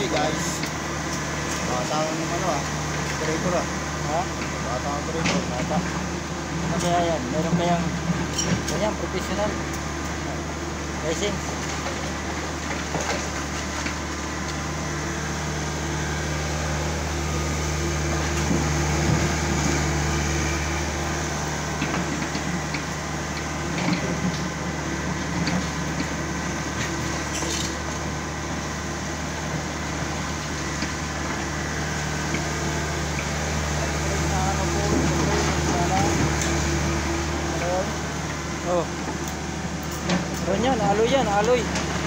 guys. Bata ng ano operator Ha? Bata ng operator. Bata. Ano kaya yan? Meron kayang ganyan, professional license? Oh. Meron yan, aloy yan, aloy.